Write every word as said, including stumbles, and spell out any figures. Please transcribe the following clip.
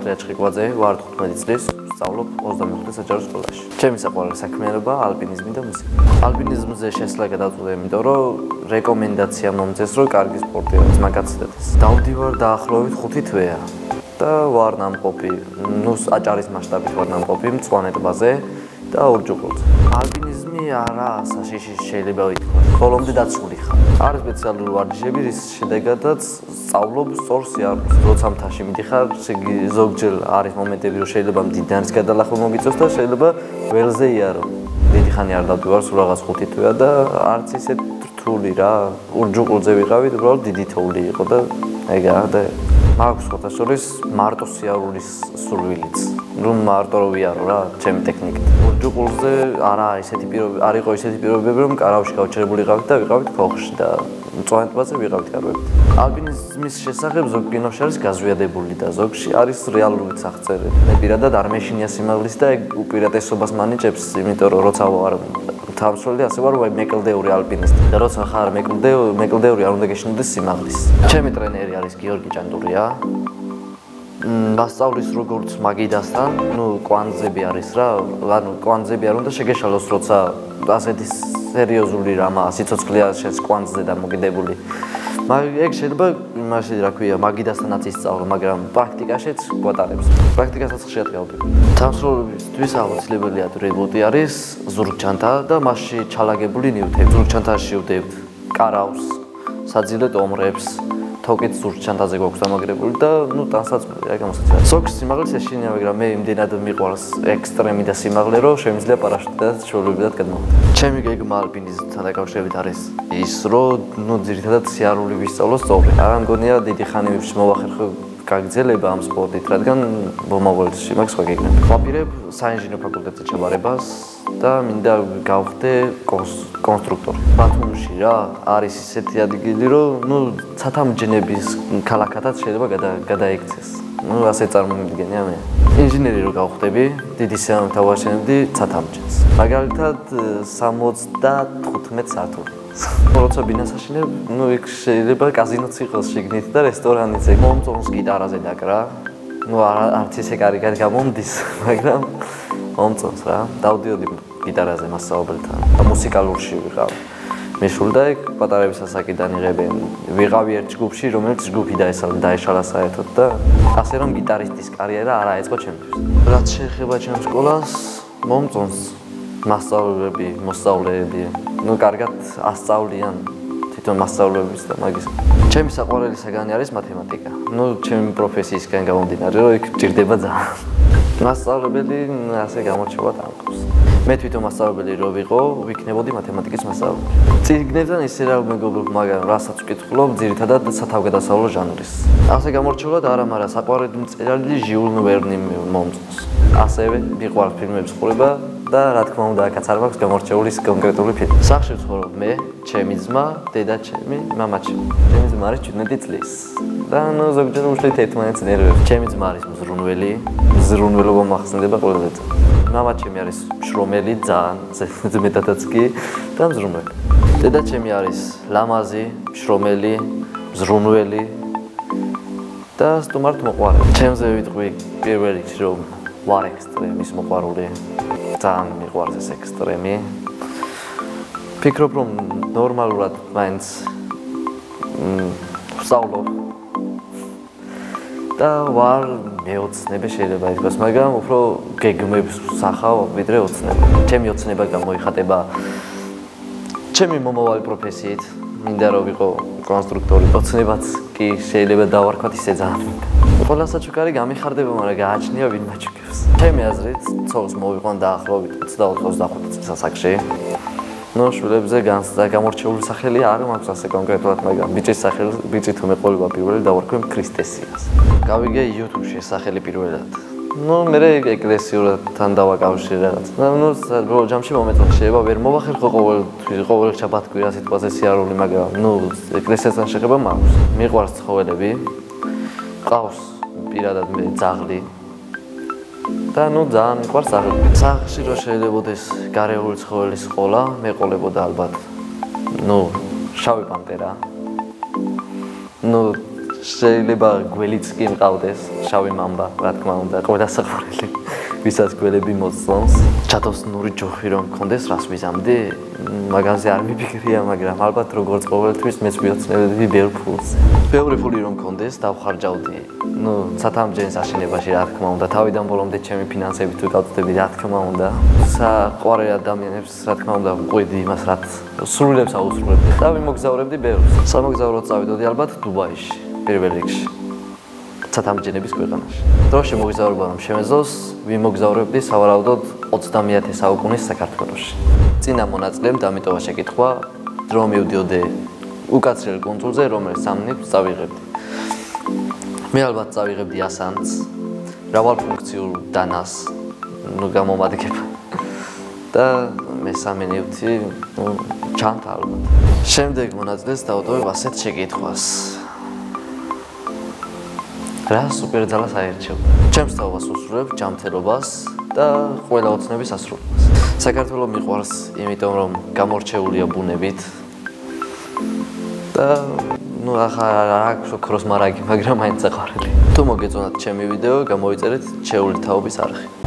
ანდრია ჩხიკვაძე, ვარ თხუთმეტი წლის, ვსწავლობ ოცდამეხუთე საჯარო სკოლაში. ჩემი საყვარელი საქმიანობა ალპინიზმი და მუსიკა. ალპინიზმზე შესვლა გადავწყვიტე, იმიტომ რომ რეკომენდაცია მომწეს, რომ კარგი სპორტია, მაგაცდადეს. დავდივარ დაახლოებით ხუთი თვეა და ვარ ნამყოფი, ნუ აჭარის მასშტაბით ვარ ნამყოფი მწვანე ტბაზე და ორჯოყოლზე. ალპინიზმი არა საშიში შეიძლება ითქვა. ბოლომდე დაცული ხარ. არის სპეციალური ვარჯიშები, რის შედეგადაც სწავლობ სწორ სიარულს. როცა მთაში მიდიხარ, ზოგჯერ არის მომენტები, რომ შეიძლება მდიდარის გადალახვა მოგიწევს და შეიძლება ველზე იარო. დიდი ხანი არ დავდივარ, სულ რაღაც ხუთი თვეა და არც ისე რთული რა. ორჯოყოლზე ვიყავით, უბრალოდ დიდი თოვლი იყო და ეგაა და მაქვს სხვათა შორის მარტო სიარულის სურვილიც. რომ მარტო რო ვიარო რა, ჩემი ტექნიკით. ორჯოყოლზე არა ისეთი პირობები, არ იყო ისეთი პირობები, რომ კარავში გავჩერებული ვიყავით და ვიყავით ქოხში და მწვანე ტბაზე ვიყავით კარვებით. ალპინიზმის შესახებ ზოგ კინოში არის გაზვიადებული და ზოგში არის რეალურიც აღწერილი. მე პირადად არ მეშინია სიმაღლის და ეგ უპირატესობას მანიჭებს, იმიტომ რომ როცა ვარ თავმსვლელი, ასე ვარ მეკლდეული ალპინისტი და როცა ხარ მეკლდეული არ უნდა გეშინოდეს სიმაღლის. ჩემი ტრენერი არის გიორგი ჭანტურია. მასწავლის როგორც მაგიდასთან, ნუ კვანძები არის რა, ანუ კვანძები არ უნდა შეგეშალოს, როცა ასეთი სერიოზული რამა სიცოცხლეა შენს კვანძზე დამოკიდებული. ეგ შეიძლება იმაში რა ქვია, მაგიდასთანაც ისწავლო, მაგრამ პრაქტიკაშიც გვატარებს. პრაქტიკასაც ხშირად გავდივარ. თანამშრომლობისთვის აუცილებელია რეგუტი არის, ზურგჩანთა და მასში ჩალაგებული ნივთები. ზურგჩანთაში ვდებთ კარავს, საძილე ტომრებს. თოკით ზურგჩანთაზე გვაქვს დამაგრებული და ნუ ტანსაცმელი აი გამოსაცდელი. ზოგს სიმაღლეს ეშინია, მაგრამ მე იმდენად მიყვარს ექსტრემი და სიმაღლე, რომ შემიძლია პარაშუტიდან შორებიდან გადმოვიდე. ჩემი გეგმა ალპინიზმთან დაკავშირებით არის ის, რომ ნუ ძირითადად სიარული ვისწავლო სწორი. არ მგონია დიდი ხანი მოვახერხო გაგრძელება ამ სპორტით, რადგან მომავალში მაქვს სხვა გეგმები. ვაპირებ საინჟინრო ფაკულტეტზე ჩაბარებას და მინდა გავხდე კონსტრუქტორი. ბათუმში რა არის ისეთი ადგილი, რომ ნუ ცათამბჯენების ქალაქათაც შეიძლება გადაიქცეს. ნუ ასე წარმომიდგენია მე. ინჟინერი რო გავხდები, დიდი სიამოვნებით ავაშენებდი ცათამბჯენს. მაგალითად სამოცდათხუთმეტ სართული. როცა ბინას აშენებ, ნუ იქ შეიძლება კაზინოც იყოს შიგნით და რესტორანიც ეგ. მომწონს გიტარაზე დაკრა. ნუ არც ისე კარგად გამომდის, მაგრამ მომწონს რა. დავდიოდი გიტარაზე მასწავლებელთან და მუსიკალურში ვიყავ. მეშულ და ეგ პატარების ასაკიდან იღებენ. ვიყავი ერთ ჯგუფში, რომელიც ჯგუფი დაეშალა საერთოდ და ასე რომ გიტარისტის კარიერა არ აეწყო ჩემთვის. რაც შეეხება ჩემ სკოლას, მომწონს მასწავლებლები, მოსწავლეები. ნუ კარგად ასწავლიან თვითონ მასწავლებელს და მაგის. ჩემი საყვარელი საგანი არის მათემატიკა. ნუ ჩემი პროფესიისგან გამომდინარე, რომ იქ ჭირდება ძალიან. მასწავლებელი ასე გამორჩევა დამყავს. მე თვითონ მასწავლებელი რო ვიყო, ვიქნებოდი მათემატიკის მასწავლებელი. წიგნებთან ისე რა მეგობრობ, მაგრამ რასაც ვკითხულობ, ძირითადად სათავგადასავლო ჟანრის. ასე გამორჩეულად არა, მაგრამ საყვარელი მწერალი ჟიულ ვერნი მომწონს. ასევე მიყვარს ფილმების ყურება და რა თქმა უნდა, აქაც არ მაქვს გამორჩეული კონკრეტული ფილმი. სახლში ვცხოვრობ მე, ჩემი ძმა, დედა ჩემი, მამა ჩემი. ჩემი ძმა არის შვიდმეტი წლის. და ნუ ზოგჯერ უშლით ერთმანეთს ნერვებს. ჩემი ძმა არის მზრუნველი, მზრუნველობა მახსენდება ყველაზე. მამა ჩემი არის შრომელი, ძალიან მეტადაც კი და მზრუნველი. დედა ჩემი არის ლამაზი, შრომელი, მზრუნველი და სტუმართ მოყვარული. ჩემზე ვიტყვი პირველ რიგში, რომ ვარ ექსტრემის მოყვარული. ძალიან მიყვარს ეს ექსტრემი. ფიქრობ, რომ ნორმალურად მაინც ვსწავლობ და ვარ მეოცნებე შეიძლება ითქვას, მაგრამ უფრო გეგმებს ვსახავ ვიდრე ოცნება. ჩემი ოცნება გამოიხატება ჩემი მომავალი პროფესიით. მინდა რომ ვიყო კონსტრუქტორი. ოცნებაც კი შეიძლება დავარქვათ ისე ძალიან მინდა. ყველა საჩუქარი გამიხარდება, მაგრამ გააჩნია ვინ მაჩუქებს. ჩემი აზრით, ცოლს მოვიყვან დაახლოებით ოცდაოთხ ოცდახუთ წელს ასაკში. ნუ შვილებზე გამორჩეული სახელი არ მაქვს ასე კონკრეტულად, მაგრამ ბიჭის სახელი, ბიჭი თუ მეყოლებდა პირველი დავარქვენ ქრისტესიას. გავიგე YouTube-ში ეს სახელი პირველად. ნუ მე ეკლესიურთან დავაკავშირე რაღაც. ნუ ბოლო ჯამში მომეწონა, შეიძლება ვერ მოვახერხო ყოველ ყოველ შაბათ-კვირა სიტყვაზე სიარული, მაგრამ ნუ ეკლესიასთან შეხება მაქვს. მიყვარს ცხოველები. ყავს პირადად მე ძაღლი. და ნუ ძალიან მიყვარს ძაღლი. სახლში რო შეიძლებაოდეს გარეული ცხოველის ყოლა, მეყოლებოდა ალბათ. ნუ შავი პანტერა. ნუ შეიძლება გველიც კი მყავდეს, შავი მამბა, რა თქმა უნდა, ყველა საყვარელი, ვისაც გველები მოწონს. ჩათოსნური ჯოხი რომ მქონდეს, რას ვიზამდი, მაგაზე არ მიფიქრია, მაგრამ ალბათ როგორც ყოველთვის მეც ვიოცნებდი ბევრ ფულს. ბევრი ფული რომ მქონდეს, დავხარჯავდი. ნუ ცათამბჯენის აშენებაში, რა თქმა უნდა, თავიდან ბოლომდე ჩემი ფინანსებით ვიკავწდები, რა თქმა უნდა. საყვარელ ადამიანებს, რა თქმა უნდა, ვყვიდი იმას, რაც სრულებს აუსრულებდი და ვიმოგზაურებდი ბევრს. სამოგზაუროდ წავიდოდი ალბათ დუბაიში, პირველ რიგში. ცათამბჯენების ქვეყანაში. დროში მოგზაურობა რომ შემეძლოს, ვიმოგზაურებდი სავარაუდოდ ოცდამეათე საუკუნის საქართველოში. წინა მონაწილემ დამიტოვა შეკითხვა, რომ მივდიოდე უკაცრიელ კუნძულზე, რომელიც სამნით წავიღებდი. მე ალბათ წავიღებდი ასანს, მრავალფუნქციურ დანას, ნუ გამომადგება. და მესამე ნივთი, ნუ ჩანთა ალბათ. შემდეგ მონაწილეს დავტოვებ ასეთ შეკითხვას. რა სუპერძალას აერჩევ? ჩემს თაობას უსურვებ ჯანმრთელობას და ყველა ოცნების ასრულებას. საქართველო მიყვარს, იმიტომ რომ გამორჩეულია ბუნებით. და ნუ ახლა რა აქვს ოქროს მარაგი, მაგრამ მაინც საყვარელი. თუ მოგეწონათ ჩემი ვიდეო, გამოიწერეთ ჩვეული თაობის არხი.